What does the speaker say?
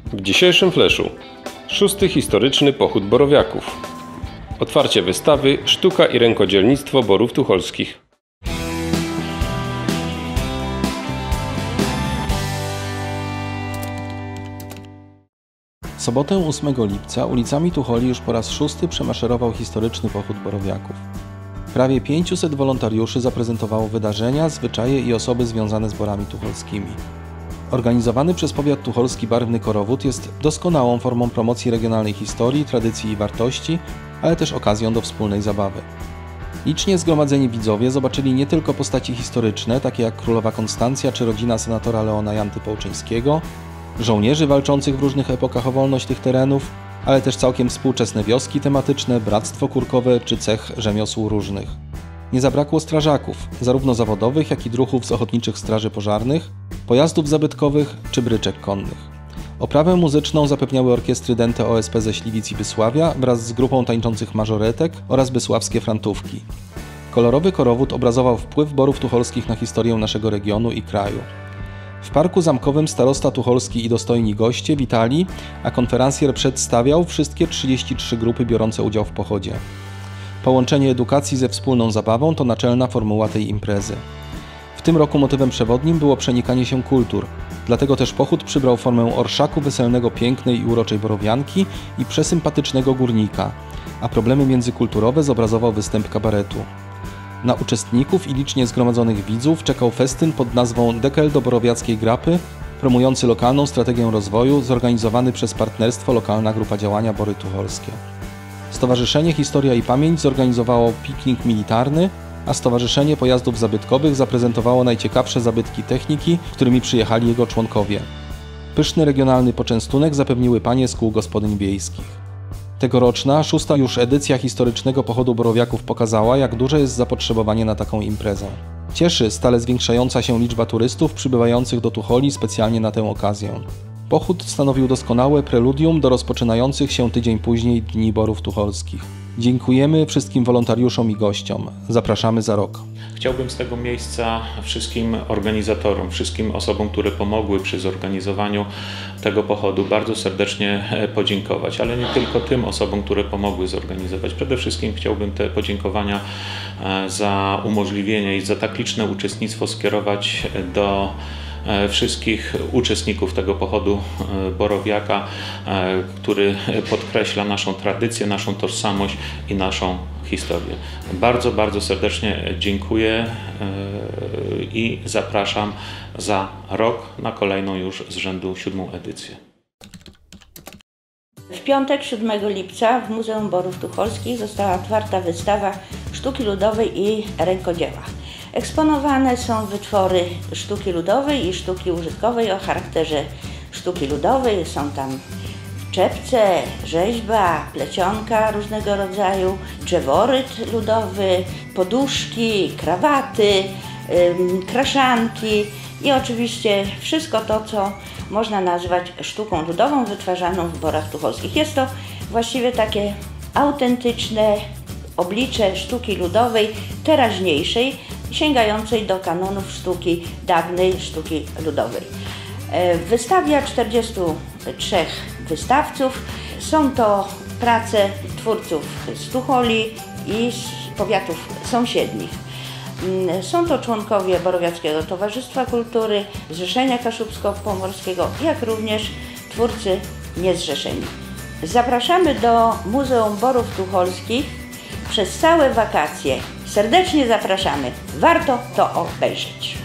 W dzisiejszym fleszu 6. historyczny pochód borowiaków. Otwarcie wystawy Sztuka i rękodzielnictwo Borów Tucholskich. W sobotę 8 lipca ulicami Tucholi już po raz 6. przemaszerował historyczny pochód borowiaków. Prawie 500 wolontariuszy zaprezentowało wydarzenia, zwyczaje i osoby związane z borami tucholskimi. Organizowany przez powiat tucholski barwny korowód jest doskonałą formą promocji regionalnej historii, tradycji i wartości, ale też okazją do wspólnej zabawy. Licznie zgromadzeni widzowie zobaczyli nie tylko postaci historyczne, takie jak królowa Konstancja czy rodzina senatora Leona Janty Połczyńskiego, żołnierzy walczących w różnych epokach o wolność tych terenów, ale też całkiem współczesne wioski tematyczne, bractwo kurkowe czy cech rzemiosł różnych. Nie zabrakło strażaków, zarówno zawodowych, jak i druhów z ochotniczych straży pożarnych, pojazdów zabytkowych czy bryczek konnych. Oprawę muzyczną zapewniały orkiestry Dente OSP ze Śliwic i Bysławia wraz z grupą tańczących mażoretek oraz bysławskie frantówki. Kolorowy korowód obrazował wpływ borów tucholskich na historię naszego regionu i kraju. W Parku Zamkowym starosta tucholski i dostojni goście witali, a konferencjer przedstawiał wszystkie 33 grupy biorące udział w pochodzie. Połączenie edukacji ze wspólną zabawą to naczelna formuła tej imprezy. W tym roku motywem przewodnim było przenikanie się kultur, dlatego też pochód przybrał formę orszaku weselnego pięknej i uroczej borowianki i przesympatycznego górnika, a problemy międzykulturowe zobrazował występ kabaretu. Na uczestników i licznie zgromadzonych widzów czekał festyn pod nazwą Dekel do borowiackiej grapy, promujący lokalną strategię rozwoju, zorganizowany przez Partnerstwo Lokalna Grupa Działania Bory Tucholskie. Stowarzyszenie Historia i Pamięć zorganizowało piknik militarny, a Stowarzyszenie Pojazdów Zabytkowych zaprezentowało najciekawsze zabytki techniki, którymi przyjechali jego członkowie. Pyszny regionalny poczęstunek zapewniły panie z kół gospodyń wiejskich. Tegoroczna, 6. już edycja historycznego pochodu borowiaków pokazała, jak duże jest zapotrzebowanie na taką imprezę. Cieszy stale zwiększająca się liczba turystów przybywających do Tucholi specjalnie na tę okazję. Pochód stanowił doskonałe preludium do rozpoczynających się tydzień później Dni Borów Tucholskich. Dziękujemy wszystkim wolontariuszom i gościom. Zapraszamy za rok. Chciałbym z tego miejsca wszystkim organizatorom, wszystkim osobom, które pomogły przy zorganizowaniu tego pochodu bardzo serdecznie podziękować, ale nie tylko tym osobom, które pomogły zorganizować. Przede wszystkim chciałbym te podziękowania za umożliwienie i za tak liczne uczestnictwo skierować do wszystkich uczestników tego pochodu borowiaka, który podkreśla naszą tradycję, naszą tożsamość i naszą historię. Bardzo, bardzo serdecznie dziękuję i zapraszam za rok na kolejną już z rzędu 7. edycję. W piątek 7 lipca w Muzeum Borów Tucholskich została otwarta wystawa sztuki ludowej i rękodzieła. Eksponowane są wytwory sztuki ludowej i sztuki użytkowej o charakterze sztuki ludowej. Są tam czepce, rzeźba, plecionka różnego rodzaju, drzeworyt ludowy, poduszki, krawaty, kraszanki i oczywiście wszystko to, co można nazwać sztuką ludową wytwarzaną w Borach Tucholskich. Jest to właściwie takie autentyczne oblicze sztuki ludowej, teraźniejszej, sięgającej do kanonów sztuki dawnej, sztuki ludowej. Wystawia 43 wystawców. Są to prace twórców z Tucholi i z powiatów sąsiednich. Są to członkowie Borowiackiego Towarzystwa Kultury, Zrzeszenia Kaszubsko-Pomorskiego, jak również twórcy niezrzeszeni. Zapraszamy do Muzeum Borów Tucholskich przez całe wakacje. Serdecznie zapraszamy. Warto to obejrzeć.